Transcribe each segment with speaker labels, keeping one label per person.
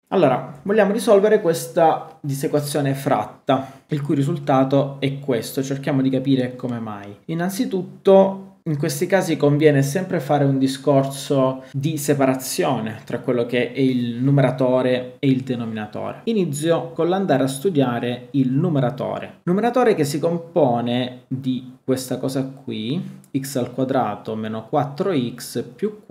Speaker 1: Allora, vogliamo risolvere questa disequazione fratta, il cui risultato è questo. Cerchiamo di capire come mai. Innanzitutto, in questi casi conviene sempre fare un discorso di separazione tra quello che è il numeratore e il denominatore. Inizio con l'andare a studiare il numeratore. Numeratore che si compone di questa cosa qui, x al quadrato meno 4x più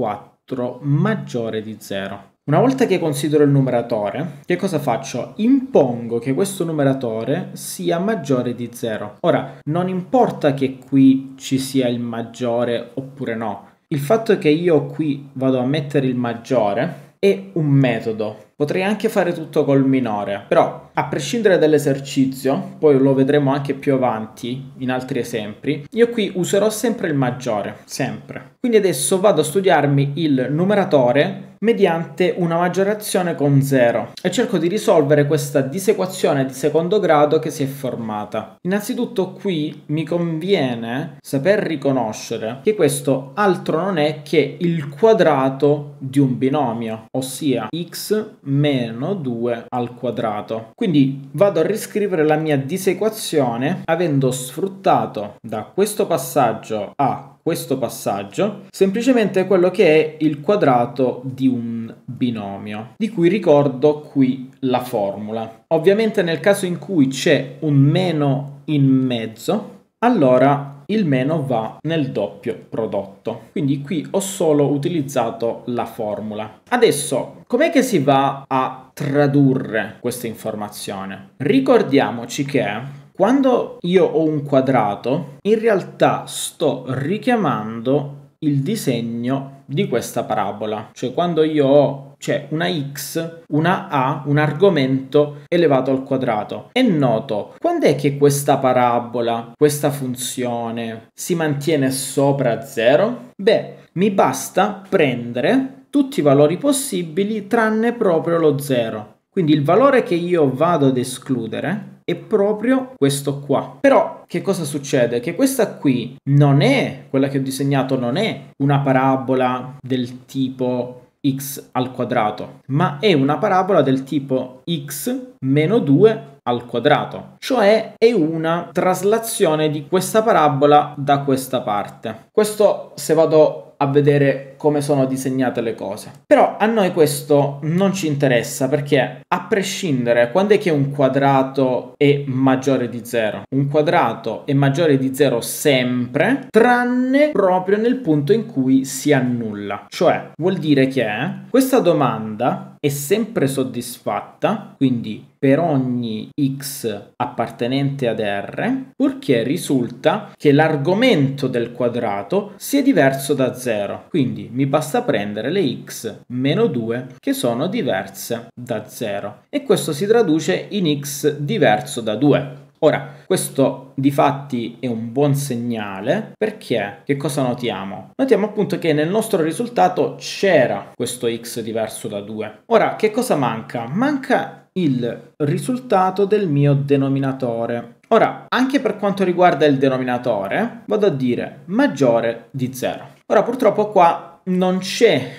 Speaker 1: 4 maggiore di 0. Una volta che considero il numeratore, che cosa faccio? Impongo che questo numeratore sia maggiore di 0. Ora, non importa che qui ci sia il maggiore oppure no. Il fatto è che io qui vado a mettere il maggiore è un metodo. Potrei anche fare tutto col minore, però a prescindere dall'esercizio, poi lo vedremo anche più avanti in altri esempi, io qui userò sempre il maggiore, sempre. Quindi adesso vado a studiarmi il numeratore mediante una maggiorazione con 0 e cerco di risolvere questa disequazione di secondo grado che si è formata. Innanzitutto qui mi conviene saper riconoscere che questo altro non è che il quadrato di un binomio, ossia x meno 2 al quadrato. Quindi vado a riscrivere la mia disequazione avendo sfruttato da questo passaggio a questo passaggio semplicemente quello che è il quadrato di un binomio, di cui ricordo qui la formula. Ovviamente nel caso in cui c'è un meno in mezzo, allora il meno va nel doppio prodotto. Quindi qui ho solo utilizzato la formula. Adesso, com'è che si va a tradurre questa informazione? Ricordiamoci che quando io ho un quadrato, in realtà sto richiamando il disegno di questa parabola. Cioè quando io ho una x, una a, un argomento elevato al quadrato. E noto, quando è che questa parabola, questa funzione, si mantiene sopra 0? Beh, mi basta prendere tutti i valori possibili tranne proprio lo 0. Quindi il valore che io vado ad escludere è proprio questo qua. Però che cosa succede? Che questa qui non è, quella che ho disegnato non è una parabola del tipo x al quadrato, ma è una parabola del tipo x meno 2 al quadrato, cioè è una traslazione di questa parabola da questa parte. Questo se vado a vedere come sono disegnate le cose. Però a noi questo non ci interessa perché a prescindere quando è che un quadrato è maggiore di 0, un quadrato è maggiore di 0 sempre, tranne proprio nel punto in cui si annulla. Cioè vuol dire che questa domanda è sempre soddisfatta, quindi per ogni x appartenente ad R, purché risulta che l'argomento del quadrato sia diverso da 0. Quindi mi basta prendere le x meno 2 che sono diverse da 0. E questo si traduce in x diverso da 2. Ora, questo difatti è un buon segnale perché che cosa notiamo? Notiamo appunto che nel nostro risultato c'era questo x diverso da 2. Ora, che cosa manca? Manca il risultato del mio denominatore. Ora, anche per quanto riguarda il denominatore, vado a dire maggiore di 0. Ora, purtroppo qua non c'è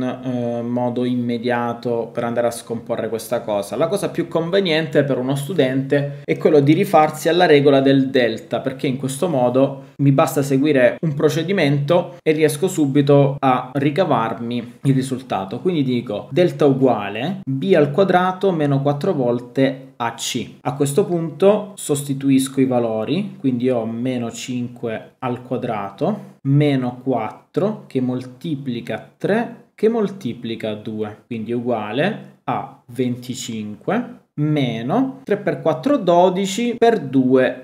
Speaker 1: un modo immediato per andare a scomporre questa cosa. La cosa più conveniente per uno studente è quello di rifarsi alla regola del delta, perché in questo modo mi basta seguire un procedimento e riesco subito a ricavarmi il risultato. Quindi dico delta uguale b al quadrato meno 4 volte AC. A questo punto sostituisco i valori, quindi ho meno 5 al quadrato, meno 4 che moltiplica 3 che moltiplica 2, quindi uguale a 25 meno 3 per 4 12 per 2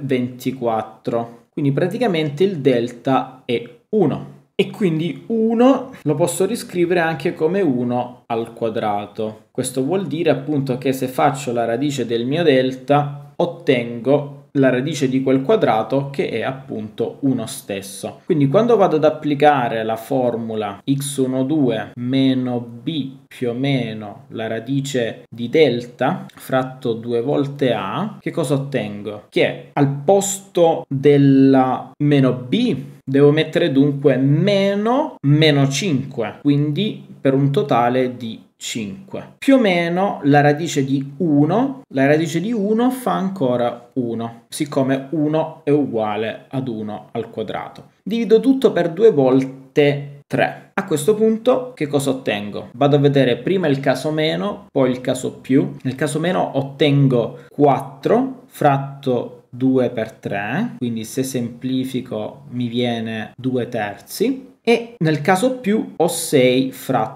Speaker 1: 24. Quindi praticamente il delta è 1. E quindi 1 lo posso riscrivere anche come 1 al quadrato. Questo vuol dire appunto che se faccio la radice del mio delta ottengo la radice di quel quadrato che è appunto 1 stesso. Quindi quando vado ad applicare la formula x12 meno b più o meno la radice di delta fratto 2 volte a, che cosa ottengo? Che al posto della meno b devo mettere dunque meno 5, quindi per un totale di 5. Più o meno la radice di 1 fa ancora 1, siccome 1 è uguale ad 1 al quadrato. Divido tutto per 2 volte 3. A questo punto che cosa ottengo? Vado a vedere prima il caso meno, poi il caso più. Nel caso meno ottengo 4 fratto 2 per 3, quindi se semplifico mi viene 2 terzi. E nel caso più ho 6 fratto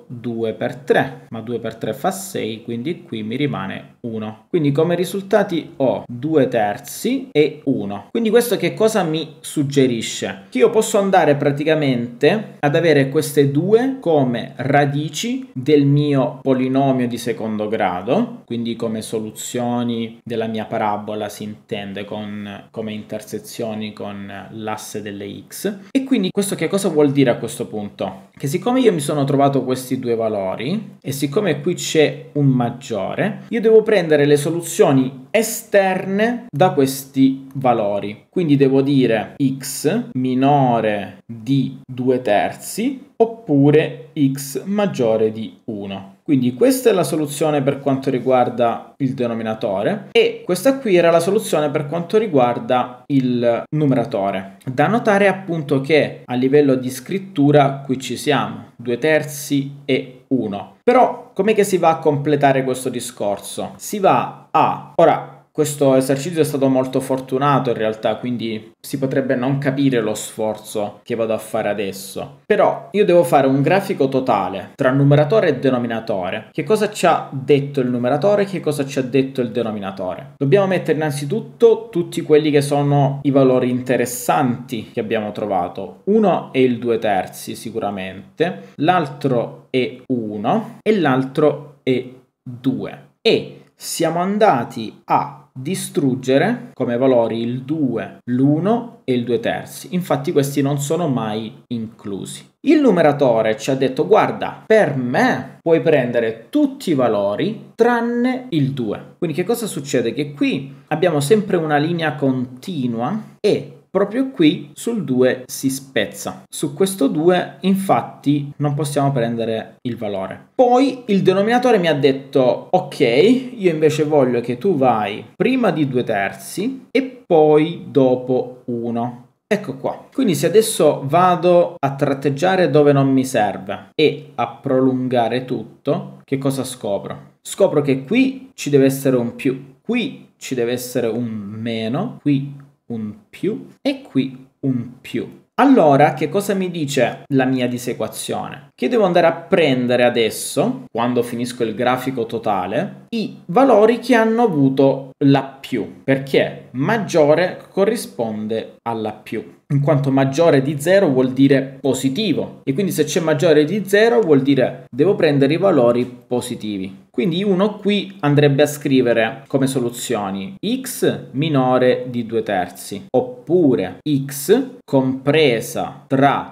Speaker 1: 2 per 3, ma 2 per 3 fa 6, quindi qui mi rimane 1. Quindi come risultati ho 2 terzi e 1. Quindi questo che cosa mi suggerisce? Che io posso andare praticamente ad avere queste due come radici del mio polinomio di secondo grado, quindi come soluzioni della mia parabola si intende, come intersezioni con l'asse delle x. E quindi questo che cosa vuol dire a questo punto? Che siccome io mi sono trovato questi due valori e siccome qui c'è un maggiore, io devo prendere le soluzioni esterne da questi valori. Quindi devo dire x minore di 2 terzi oppure x maggiore di 1. Quindi questa è la soluzione per quanto riguarda il denominatore e questa qui era la soluzione per quanto riguarda il numeratore. Da notare appunto che a livello di scrittura qui ci siamo, 2 terzi e 1. Però com'è che si va a completare questo discorso? Si va a... Ora, questo esercizio è stato molto fortunato in realtà, quindi si potrebbe non capire lo sforzo che vado a fare adesso. Però io devo fare un grafico totale tra numeratore e denominatore. Che cosa ci ha detto il numeratore e che cosa ci ha detto il denominatore? Dobbiamo mettere innanzitutto tutti quelli che sono i valori interessanti che abbiamo trovato. Uno è il 2 terzi sicuramente, l'altro è 1 e l'altro è 2. E siamo andati a distruggere come valori il 2, l'1 e il 2 terzi. Infatti questi non sono mai inclusi. Il numeratore ci ha detto: guarda, per me puoi prendere tutti i valori tranne il 2. Quindi che cosa succede? Che qui abbiamo sempre una linea continua e proprio qui sul 2 si spezza. Su questo 2 infatti non possiamo prendere il valore. Poi il denominatore mi ha detto: ok, io invece voglio che tu vai prima di 2 terzi e poi dopo 1. Ecco qua. Quindi se adesso vado a tratteggiare dove non mi serve e a prolungare tutto, che cosa scopro? Scopro che qui ci deve essere un più, qui ci deve essere un meno, qui un più e qui un più. Allora, che cosa mi dice la mia disequazione? Che devo andare a prendere adesso, quando finisco il grafico totale, i valori che hanno avuto la più, perché maggiore corrisponde alla più. In quanto maggiore di 0 vuol dire positivo e quindi se c'è maggiore di 0 vuol dire devo prendere i valori positivi. Quindi uno qui andrebbe a scrivere come soluzioni x minore di 2 terzi oppure x compresa tra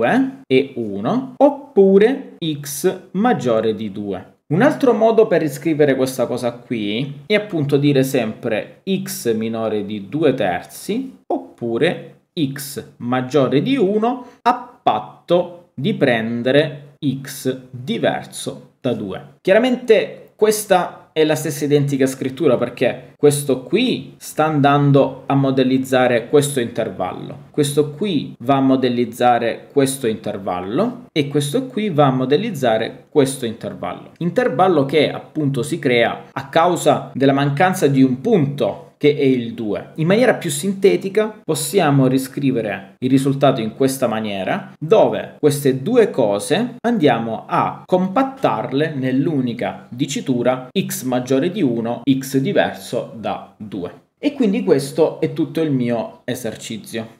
Speaker 1: 2 e 1 oppure x maggiore di 2. Un altro modo per riscrivere questa cosa qui è appunto dire sempre x minore di 2 terzi oppure x maggiore di 1 a patto di prendere x diverso da 2. Chiaramente questa è la stessa identica scrittura perché questo qui sta andando a modellizzare questo intervallo, questo qui va a modellizzare questo intervallo e questo qui va a modellizzare questo intervallo che appunto si crea a causa della mancanza di un punto che è il 2. In maniera più sintetica possiamo riscrivere il risultato in questa maniera, dove queste due cose andiamo a compattarle nell'unica dicitura x maggiore di 1, x diverso da 2. E quindi questo è tutto il mio esercizio.